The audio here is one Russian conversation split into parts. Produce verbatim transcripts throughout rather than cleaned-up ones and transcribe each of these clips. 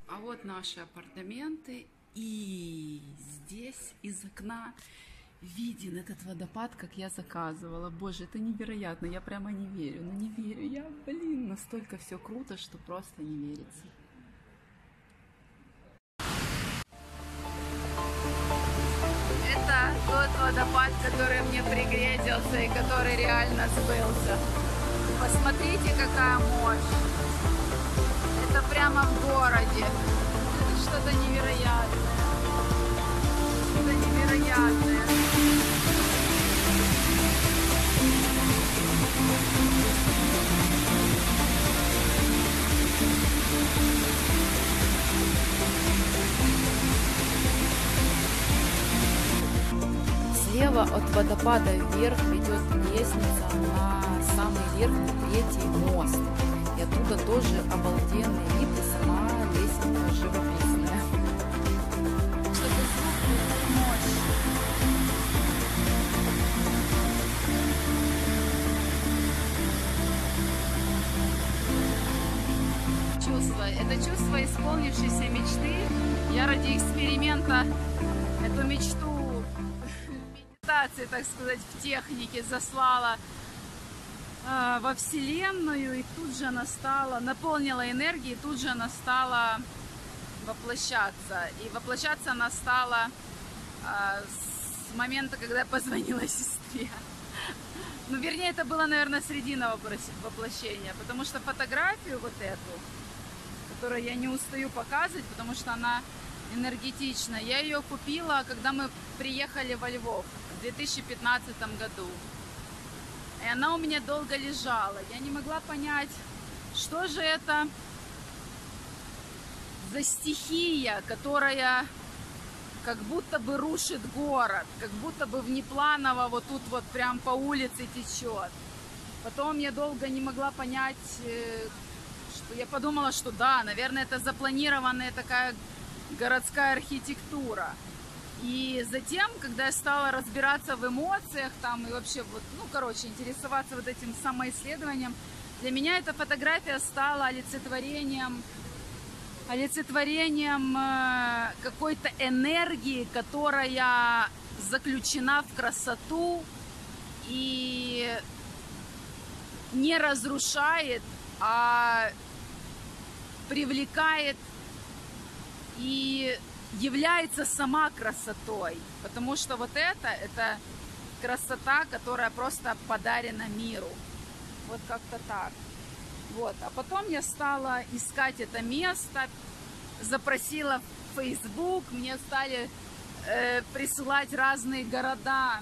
А вот наши апартаменты, и здесь из окна виден этот водопад, как я заказывала. Боже, это невероятно, я прямо не верю, ну не верю, я, блин, настолько все круто, что просто не верится. Это тот водопад, который мне пригрезился и который реально сбылся. Посмотрите, какая мощь. Это прямо в городе. Это что-то невероятное. Что-то невероятное. Слева от водопада вверх ведет лестница на самый верхний третий мост. И оттуда тоже обалденный вид, и сама лестница живописная. Что-то звук, мощь. Чувство. Это чувство исполнившейся мечты. Я ради эксперимента эту мечту медитации, так сказать, в технике заслала во Вселенную, и тут же она стала, наполнила энергией, и тут же она стала воплощаться. И воплощаться она стала а, с момента, когда я позвонила сестре. Ну, вернее, это было, наверное, середина воплощения, потому что фотографию вот эту, которую я не устаю показывать, потому что она энергетична, я ее купила, когда мы приехали во Львов в две тысячи пятнадцатом году. И она у меня долго лежала. Я не могла понять, что же это за стихия, которая как будто бы рушит город, как будто бы внепланово вот тут вот прям по улице течет. Потом я долго не могла понять, что я подумала, что да, наверное, это запланированная такая городская архитектура. И затем, когда я стала разбираться в эмоциях там и вообще, вот, ну, короче, интересоваться вот этим самоисследованием, для меня эта фотография стала олицетворением, олицетворением э, какой-то энергии, которая заключена в красоту и не разрушает, а привлекает и является сама красотой, потому что вот это, это красота, которая просто подарена миру, вот как-то так, вот, а потом я стала искать это место, запросила в Facebook, мне стали э, присылать разные города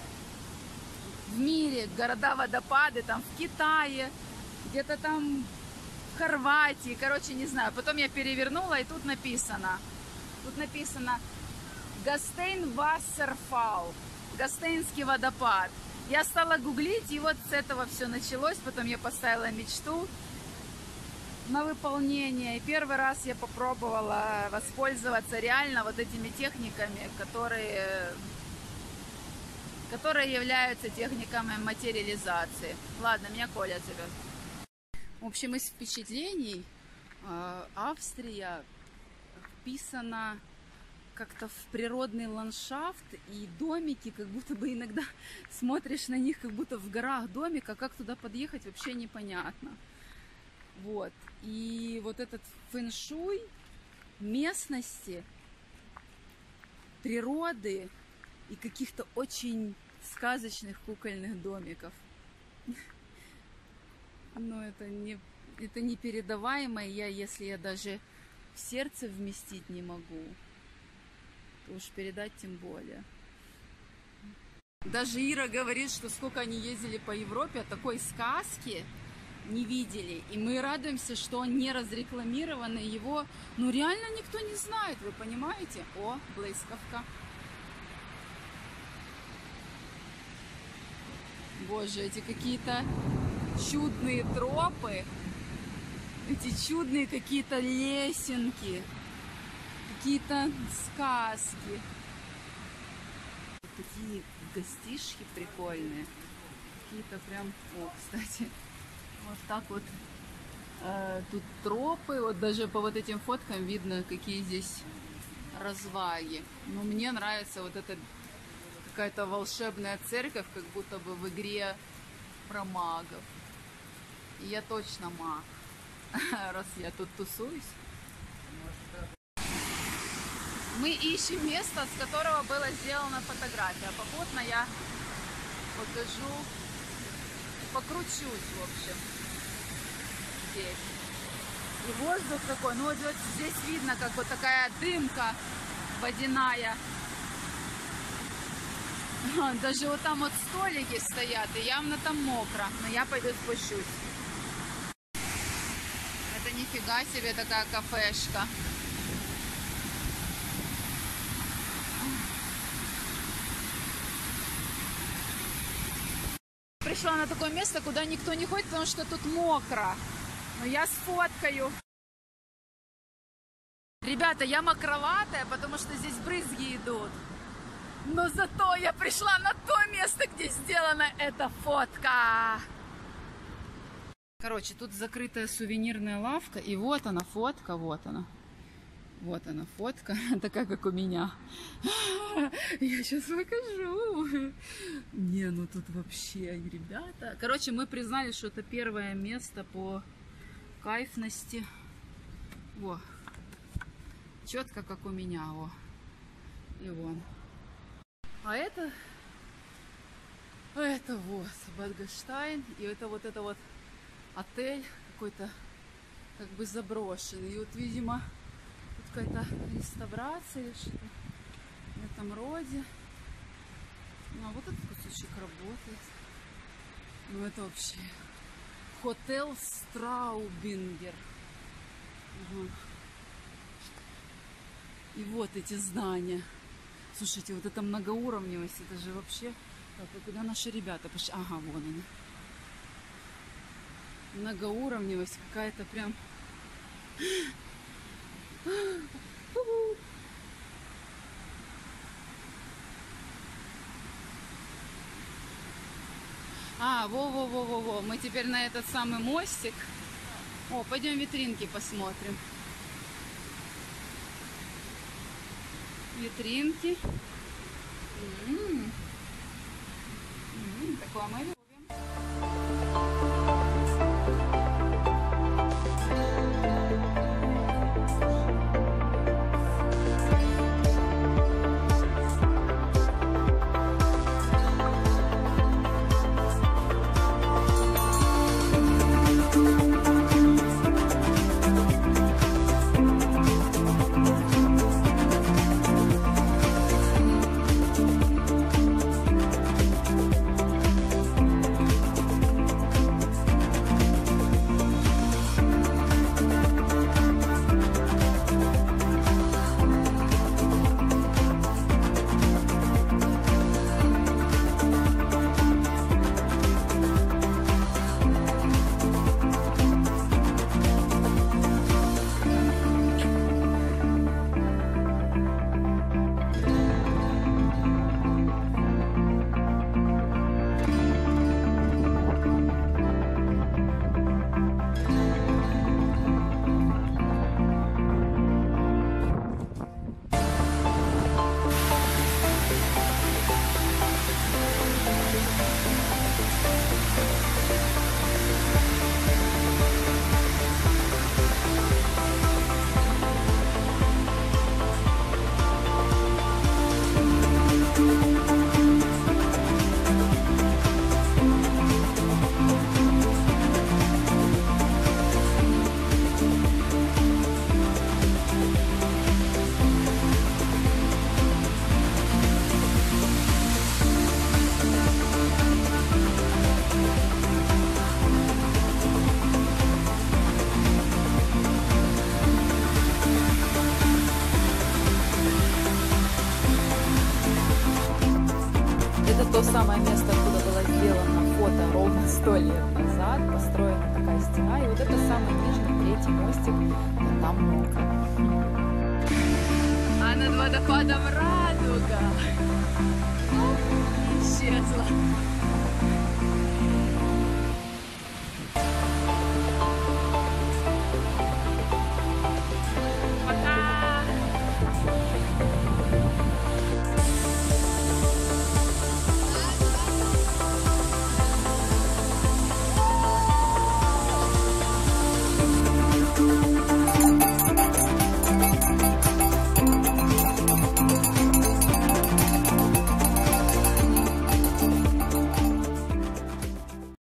в мире, города-водопады, там в Китае, где-то там в Хорватии, короче, не знаю, потом я перевернула, и тут написано, Тут написано Гастейн Вассерфалл, Гастейнский водопад. Я стала гуглить, и вот с этого все началось. Потом я поставила мечту на выполнение. И первый раз я попробовала воспользоваться реально вот этими техниками, которые, которые являются техниками материализации. Ладно, меня Коля зовет. В общем, из впечатлений Австрия вписана как-то в природный ландшафт, и домики, как будто бы иногда смотришь на них, как будто в горах домик, а как туда подъехать, вообще непонятно. Вот. И вот этот фэн-шуй местности, природы и каких-то очень сказочных кукольных домиков. Но это не, это непередаваемо. Я, если я даже в сердце вместить не могу, то уж передать тем более. Даже Ира говорит, что сколько они ездили по Европе, такой сказки не видели. И мы радуемся, что он не разрекламированный, его, ну, реально никто не знает, вы понимаете? О, блискавка. Боже, эти какие-то чудные тропы. Эти чудные какие-то лесенки, какие-то сказки. Такие гостишки прикольные. Какие-то прям... О, кстати, вот так вот Э, тут тропы, вот даже по вот этим фоткам видно, какие здесь разваги. Но мне нравится вот эта какая-то волшебная церковь, как будто бы в игре про магов. И я точно маг, раз я тут тусуюсь. Мы ищем место, с которого была сделана фотография. Попутно я покажу, покручусь, в общем, здесь. И воздух такой, ну вот здесь видно, как вот такая дымка водяная. Даже вот там вот столики стоят, и явно там мокро, но я пойду спущусь. Это нифига себе такая кафешка. Пришла на такое место, куда никто не ходит, потому что тут мокро. Но я сфоткаю. Ребята, я мокроватая, потому что здесь брызги идут. Но зато я пришла на то место, где сделана эта фотка. Короче, тут закрытая сувенирная лавка. И вот она фотка, вот она. Вот она фотка, такая, как у меня. Я сейчас покажу. Не, ну тут вообще, ребята. Короче, мы признали, что это первое место по кайфности. Во. Четко, как у меня. Во. И вон. А это... Это вот Бад Гаштайн. И это вот это вот отель какой-то как бы заброшенный. И вот, видимо... какая-то реставрация или что-то в этом роде. Ну, а вот этот кусочек работает. Ну, это вообще Хотел Страубингер. Угу. И вот эти здания. Слушайте, вот эта многоуровневость, это же вообще... Так, а куда наши ребята пошли? Ага, вон они. Многоуровневость какая-то прям... А, во-во-во-во-во. Мы теперь на этот самый мостик. О, пойдем витринки посмотрим. Витринки. М-м-м. М-м, такое мы любим. То самое место, откуда было сделано фото ровно сто лет назад. Построена такая стена. И вот это самый нижний, третий мостик. Вот там мокро. А над водопадом радуга. Исчезла.